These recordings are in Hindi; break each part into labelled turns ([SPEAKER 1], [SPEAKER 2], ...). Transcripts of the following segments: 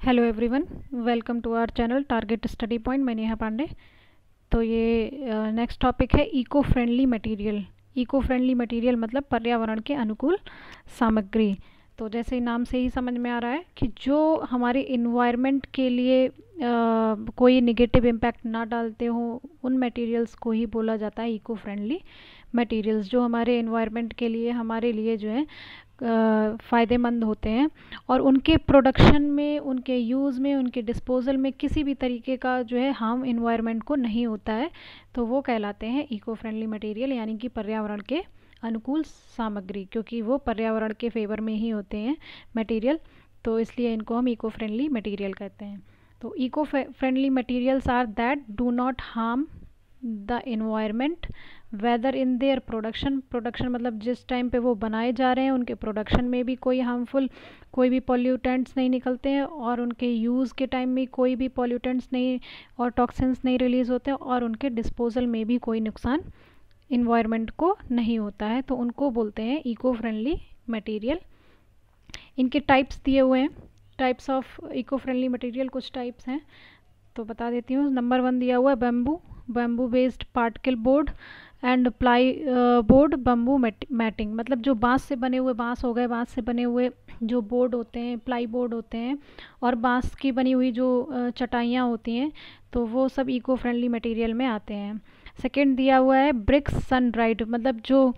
[SPEAKER 1] Hello everyone, welcome to our channel target study point. मैं नेहा पांडे। तो ये नेक्स्ट टॉपिक है eco friendly material. Eco friendly material मतलब पर्यावरण के अनुकूल सामग्री। तो जैसे नाम से ही समझ में आ रहा है कि जो हमारे इन्वायरमेंट के लिए कोई नेगेटिव इम्पैक्ट ना डालते हो, उन मटेरियल्स को ही बोला जाता है इको फ्रेंडली मटेरियल्स। जो हमारे इन्वायरमेंट के लिए, हमारे लिए जो है फ़ायदेमंद होते हैं और उनके प्रोडक्शन में, उनके यूज़ में, उनके डिस्पोजल में किसी भी तरीके का जो है हार्म इन्वायरमेंट को नहीं होता है, तो वो कहलाते हैं इको फ्रेंडली मटेरियल, यानी कि पर्यावरण के अनुकूल सामग्री। क्योंकि वो पर्यावरण के फेवर में ही होते हैं मटेरियल, तो इसलिए इनको हम इको फ्रेंडली मटेरियल कहते हैं। तो eco friendly materials are that do not harm the environment whether in their production मतलब जिस टाइम पे वो बनाए जा रहे हैं उनके प्रोडक्शन में भी कोई हार्मफुल, कोई भी पॉल्यूटेंट्स नहीं निकलते हैं, और उनके यूज़ के टाइम में कोई भी पॉल्यूटेंट्स नहीं और टॉक्सिन्स नहीं रिलीज़ होते हैं, और उनके डिस्पोजल में भी कोई नुकसान इन्वायरमेंट को नहीं होता है, तो उनको बोलते हैं इको फ्रेंडली मटेरियल। इनके टाइप्स दिए हुए हैं, types of eco friendly material कुछ टाइप्स हैं तो बता देती हूँ। नंबर 1 दिया हुआ है bamboo based particle board and ply board bamboo matting. मतलब जो बांस से बने हुए, बांस हो गए, बांस से बने हुए जो बोर्ड होते हैं, प्लाई बोर्ड होते हैं, और बांस की बनी हुई जो चटाइयाँ होती हैं, तो वो सब इको फ्रेंडली मटेरियल में आते हैं। सेकंड दिया हुआ है ब्रिक्स सन ड्राइड, मतलब जो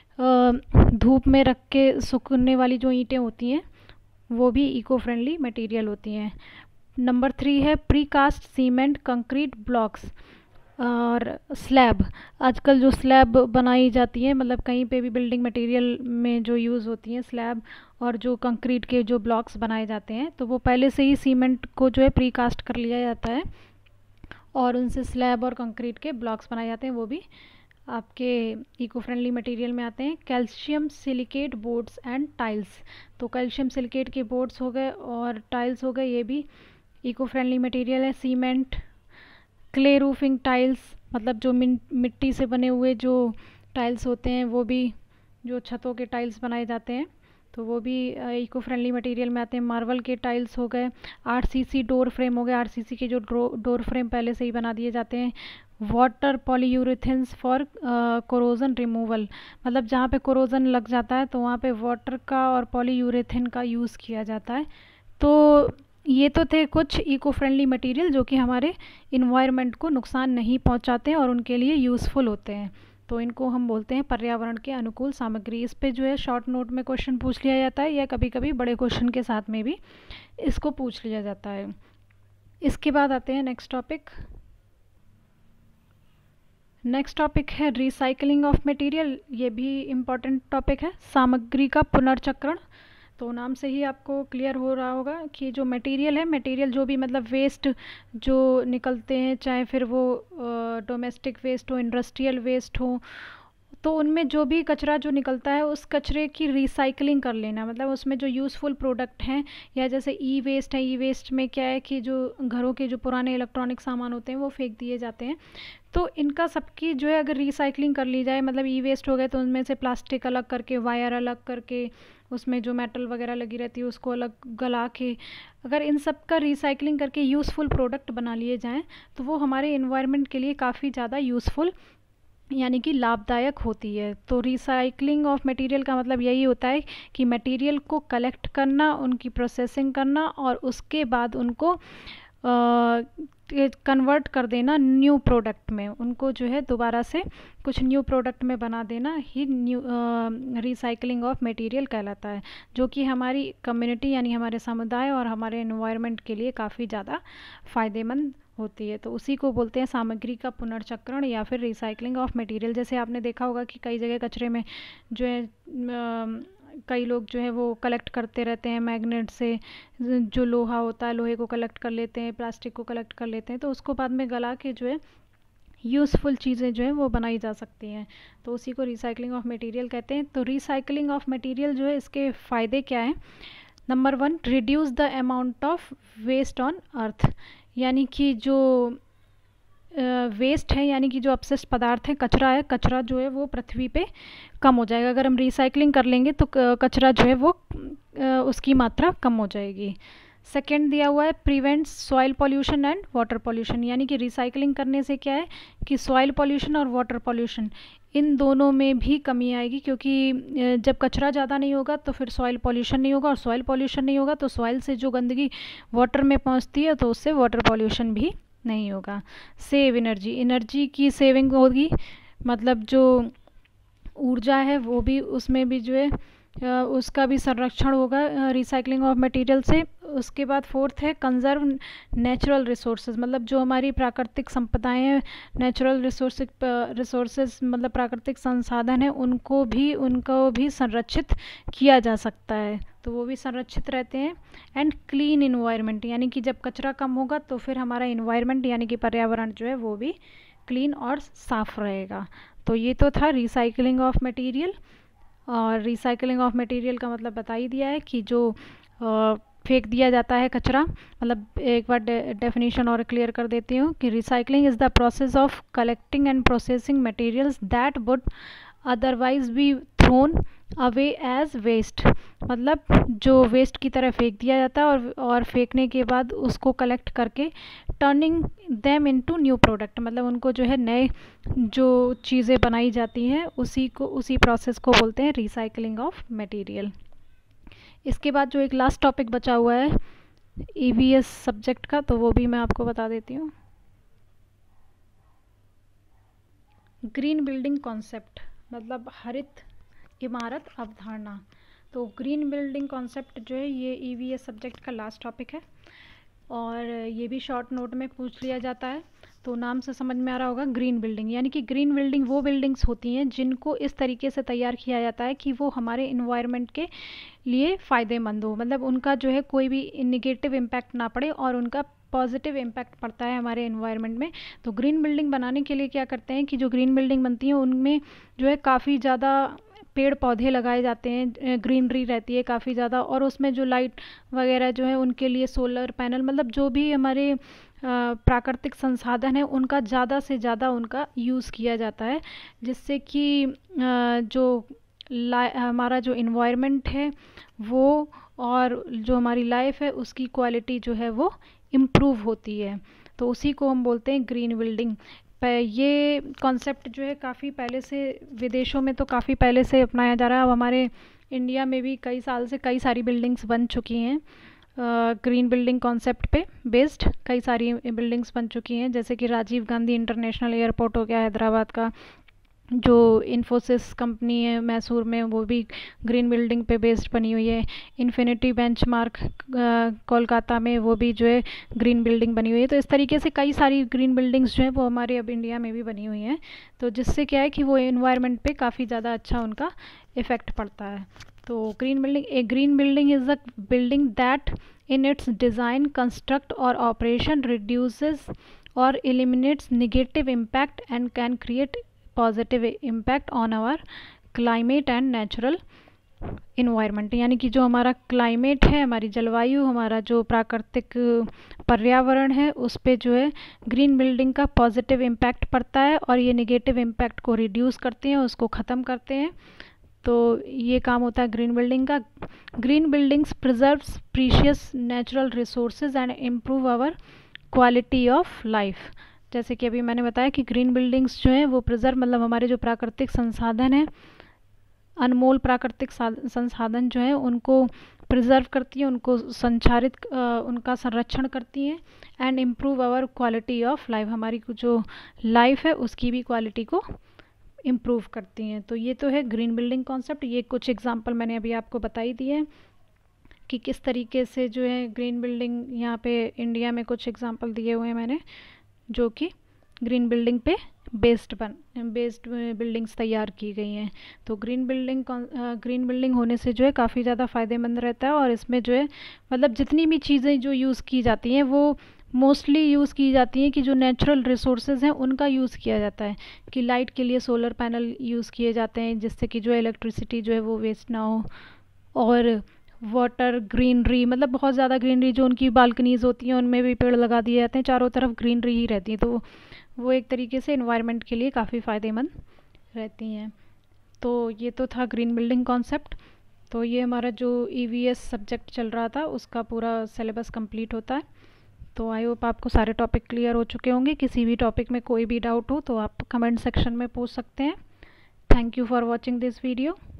[SPEAKER 1] धूप में रख के सूखने वाली जो ईंटें होती हैं वो भी इको फ्रेंडली मटेरियल होती हैं। नंबर 3 है प्रीकास्ट सीमेंट कंक्रीट ब्लॉक्स और स्लैब। आजकल जो स्लैब बनाई जाती है, मतलब कहीं पे भी बिल्डिंग मटेरियल में जो यूज़ होती हैं स्लैब और जो कंक्रीट के जो ब्लॉक्स बनाए जाते हैं, तो वो पहले से ही सीमेंट को जो है प्रीकास्ट कर लिया जाता है और उनसे स्लैब और कंक्रीट के ब्लॉक्स बनाए जाते हैं, वो भी आपके इको फ्रेंडली मटेरियल में आते हैं। Calcium silicate boards and tiles, तो कैल्शियम सिलिकेट के बोर्ड्स हो गए और टाइल्स हो गए, ये भी इको फ्रेंडली मटेरियल है। सीमेंट, क्ले रूफिंग टाइल्स, मतलब जो मिट्टी से बने हुए जो टाइल्स होते हैं, वो भी जो छतों के टाइल्स बनाए जाते हैं, तो वो भी इको फ्रेंडली मटेरियल में आते हैं। मार्बल के टाइल्स हो गए। आरसीसी डोर फ्रेम हो गए, आरसीसी के जो डोर फ्रेम पहले से ही बना दिए जाते हैं। Water polyurethanes for corrosion removal, मतलब जहाँ पे कोरोजन लग जाता है तो वहाँ पे वाटर का और पॉलीयूरेथेन का यूज़ किया जाता है। तो ये तो थे कुछ इको फ्रेंडली मटेरियल जो कि हमारे इन्वायरमेंट को नुकसान नहीं पहुंचाते हैं और उनके लिए यूज़फुल होते हैं, तो इनको हम बोलते हैं पर्यावरण के अनुकूल सामग्री। इस पे जो है शॉर्ट नोट में क्वेश्चन पूछ लिया जाता है, या कभी कभी बड़े क्वेश्चन के साथ में भी इसको पूछ लिया जाता है। इसके बाद आते हैं नेक्स्ट टॉपिक। नेक्स्ट टॉपिक है रिसाइकलिंग ऑफ मटेरियल। ये भी इम्पॉर्टेंट टॉपिक है, सामग्री का पुनर्चक्रण। तो नाम से ही आपको क्लियर हो रहा होगा कि जो मटेरियल है, मटेरियल जो भी मतलब वेस्ट जो निकलते हैं, चाहे फिर वो डोमेस्टिक वेस्ट हो, इंडस्ट्रियल वेस्ट हो, तो उनमें जो भी कचरा जो निकलता है उस कचरे की रिसाइकलिंग कर लेना। मतलब उसमें जो यूज़फुल प्रोडक्ट हैं, या जैसे ई वेस्ट है, ई वेस्ट में क्या है कि जो घरों के जो पुराने इलेक्ट्रॉनिक सामान होते हैं वो फेंक दिए जाते हैं, तो इनका सबकी जो है अगर रिसाइकलिंग कर ली जाए, मतलब ई वेस्ट हो गए तो उनमें से प्लास्टिक अलग करके, वायर अलग करके, उसमें जो मेटल वगैरह लगी रहती है उसको अलग गला के, अगर इन सब का रिसाइकलिंग करके यूज़फुल प्रोडक्ट बना लिए जाएँ तो वो हमारे इन्वायरमेंट के लिए काफ़ी ज़्यादा यूज़फुल यानी कि लाभदायक होती है। तो रिसाइकलिंग ऑफ मटेरियल का मतलब यही होता है कि मटेरियल को कलेक्ट करना, उनकी प्रोसेसिंग करना और उसके बाद उनको कन्वर्ट कर देना न्यू प्रोडक्ट में, उनको जो है दोबारा से कुछ न्यू प्रोडक्ट में बना देना ही न्यू रिसाइकलिंग ऑफ मटेरियल कहलाता है, जो कि हमारी कम्युनिटी यानी हमारे समुदाय और हमारे एनवायरनमेंट के लिए काफ़ी ज़्यादा फ़ायदेमंद होती है। तो उसी को बोलते हैं सामग्री का पुनर्चक्रण या फिर रिसाइकलिंग ऑफ मटेरियल। जैसे आपने देखा होगा कि कई जगह कचरे में जो है कई लोग जो है वो कलेक्ट करते रहते हैं मैग्नेट से, जो लोहा होता है लोहे को कलेक्ट कर लेते हैं, प्लास्टिक को कलेक्ट कर लेते हैं, तो उसको बाद में गला के जो है यूज़फुल चीज़ें जो है वो बनाई जा सकती हैं, तो उसी को रिसाइकलिंग ऑफ मटेरियल कहते हैं। तो रिसाइकलिंग ऑफ मटेरियल जो है इसके फ़ायदे क्या हैं। Number 1, reduce the amount of waste on earth, यानी कि जो वेस्ट है, यानी कि जो अपशिष्ट पदार्थ है, कचरा है, कचरा जो है वो पृथ्वी पे कम हो जाएगा। अगर हम रिसाइकलिंग कर लेंगे तो कचरा जो है वो उसकी मात्रा कम हो जाएगी। सेकेंड दिया हुआ है prevents soil pollution and water pollution, यानी कि रिसाइकलिंग करने से क्या है कि सॉइल पॉल्यूशन और वाटर पॉल्यूशन इन दोनों में भी कमी आएगी, क्योंकि जब कचरा ज़्यादा नहीं होगा तो फिर सॉइल पॉल्यूशन नहीं होगा, और सॉइल पॉल्यूशन नहीं होगा तो सॉइल से जो गंदगी वाटर में पहुंचती है तो उससे वाटर पॉल्यूशन भी नहीं होगा। सेव एनर्जी, एनर्जी की सेविंग होगी, मतलब जो ऊर्जा है वो भी उसमें भी जो है उसका भी संरक्षण होगा रिसाइकलिंग ऑफ मटेरियल से। उसके बाद फोर्थ है कंजर्व नेचुरल रिसोर्सेज, मतलब जो हमारी प्राकृतिक संपदाएं हैं, नेचुरल रिसोर्सेज मतलब प्राकृतिक संसाधन है, उनको भी संरक्षित किया जा सकता है, तो वो भी संरक्षित रहते हैं। एंड क्लीन इन्वायरमेंट, यानी कि जब कचरा कम होगा तो फिर हमारा इन्वायरमेंट यानी कि पर्यावरण जो है वो भी क्लीन और साफ रहेगा। तो ये तो था रिसाइकलिंग ऑफ मटेरियल। और रिसाइकलिंग ऑफ मटेरियल का मतलब बता ही दिया है कि जो फेंक दिया जाता है कचरा, मतलब एक बार डेफिनेशन और क्लियर कर देती हूँ कि recycling is the process of collecting and processing materials that would otherwise be thrown away as waste, मतलब जो वेस्ट की तरह फेंक दिया जाता है और फेंकने के बाद उसको कलेक्ट करके turning them into new product, मतलब उनको जो है नए जो चीज़ें बनाई जाती हैं उसी प्रोसेस को बोलते हैं रिसाइकलिंग ऑफ मटेरियल। इसके बाद जो एक लास्ट टॉपिक बचा हुआ है ईवीएस सब्जेक्ट का, तो वो भी मैं आपको बता देती हूँ। ग्रीन बिल्डिंग कॉन्सेप्ट, मतलब हरित इमारत अवधारणा। तो ग्रीन बिल्डिंग कॉन्सेप्ट जो है ये ईवीएस सब्जेक्ट का लास्ट टॉपिक है, और ये भी शॉर्ट नोट में पूछ लिया जाता है। तो नाम से समझ में आ रहा होगा ग्रीन बिल्डिंग, यानी कि ग्रीन बिल्डिंग वो बिल्डिंग्स होती हैं जिनको इस तरीके से तैयार किया जाता है कि वो हमारे इन्वायरमेंट के लिए फ़ायदेमंद हो, मतलब उनका जो है कोई भी निगेटिव इम्पैक्ट ना पड़े और उनका पॉजिटिव इम्पैक्ट पड़ता है हमारे इन्वायरमेंट में। तो ग्रीन बिल्डिंग बनाने के लिए क्या करते हैं कि जो ग्रीन बिल्डिंग बनती है उनमें जो है काफ़ी ज़्यादा पेड़ पौधे लगाए जाते हैं, ग्रीनरी रहती है काफ़ी ज़्यादा, और उसमें जो लाइट वगैरह जो है उनके लिए सोलर पैनल, मतलब जो भी हमारे प्राकृतिक संसाधन है उनका ज़्यादा से ज़्यादा उनका यूज़ किया जाता है, जिससे कि जो हमारा जो इन्वायरमेंट है वो और जो हमारी लाइफ है उसकी क्वालिटी जो है वो इम्प्रूव होती है। तो उसी को हम बोलते हैं ग्रीन बिल्डिंग। ये कॉन्सेप्ट जो है काफ़ी पहले से विदेशों में तो काफ़ी पहले से अपनाया जा रहा है, अब हमारे इंडिया में भी कई साल से कई सारी बिल्डिंग्स बन चुकी हैं ग्रीन बिल्डिंग कॉन्सेप्ट पे बेस्ड, कई सारी बिल्डिंग्स बन चुकी हैं, जैसे कि राजीव गांधी इंटरनेशनल एयरपोर्ट हो गया हैदराबाद का, जो इन्फोसिस कंपनी है मैसूर में वो भी ग्रीन बिल्डिंग पे बेस्ड बनी हुई है, इन्फिनिटी बेंचमार्क कोलकाता में वो भी जो है ग्रीन बिल्डिंग बनी हुई है। तो इस तरीके से कई सारी ग्रीन बिल्डिंग्स जो है वो हमारे अब इंडिया में भी बनी हुई हैं, तो जिससे क्या है कि वो एनवायरनमेंट पे काफ़ी ज़्यादा अच्छा उनका इफ़ेक्ट पड़ता है। तो green building is a building that in its design, construct or operation reduces or eliminates negative impact and can create positive impact on our climate and natural environment, यानी कि जो हमारा क्लाइमेट है, हमारी जलवायु, हमारा जो प्राकृतिक पर्यावरण है उस पे जो है ग्रीन बिल्डिंग का पॉजिटिव इम्पैक्ट पड़ता है और ये नेगेटिव इम्पैक्ट को रिड्यूस करते हैं, उसको ख़त्म करते हैं। तो ये काम होता है ग्रीन बिल्डिंग का। Green buildings preserves precious natural resources and improve our quality of life. जैसे कि अभी मैंने बताया कि ग्रीन बिल्डिंग्स जो हैं वो प्रिजर्व मतलब हमारे जो प्राकृतिक संसाधन हैं, अनमोल प्राकृतिक संसाधन जो है उनको प्रिजर्व करती हैं, उनको उनका संरक्षण करती हैं and improve our quality of life, हमारी जो लाइफ है उसकी भी क्वालिटी को इम्प्रूव करती हैं। तो ये तो है ग्रीन बिल्डिंग कॉन्सेप्ट। ये कुछ एग्जांपल मैंने अभी आपको बताई दिए कि किस तरीके से जो है ग्रीन बिल्डिंग यहाँ पे इंडिया में कुछ एग्जांपल दिए हुए हैं मैंने, जो कि ग्रीन बिल्डिंग पे बेस्ड बिल्डिंग्स तैयार की गई हैं। तो ग्रीन बिल्डिंग होने से जो है काफ़ी ज़्यादा फ़ायदेमंद रहता है, और इसमें जो है मतलब जितनी भी चीज़ें जो यूज़ की जाती हैं वो मोस्टली यूज़ की जाती हैं कि जो नेचुरल रिसोर्सेज हैं उनका यूज़ किया जाता है, कि लाइट के लिए सोलर पैनल यूज़ किए जाते हैं जिससे कि जो इलेक्ट्रिसिटी जो है वो वेस्ट ना हो, और वाटर, ग्रीनरी, मतलब बहुत ज़्यादा ग्रीनरी, जो उनकी बालकनीज होती हैं उनमें भी पेड़ लगा दिए जाते हैं, चारों तरफ ग्रीनरी ही रहती है, तो वो एक तरीके से एनवायरनमेंट के लिए काफ़ी फ़ायदेमंद रहती हैं। तो ये तो था ग्रीन बिल्डिंग कॉन्सेप्ट। तो ये हमारा जो EVS सब्जेक्ट चल रहा था उसका पूरा सिलेबस कंप्लीट होता है। तो आई होप आपको सारे टॉपिक क्लियर हो चुके होंगे। किसी भी टॉपिक में कोई भी डाउट हो तो आप कमेंट सेक्शन में पूछ सकते हैं। Thank you for watching this video.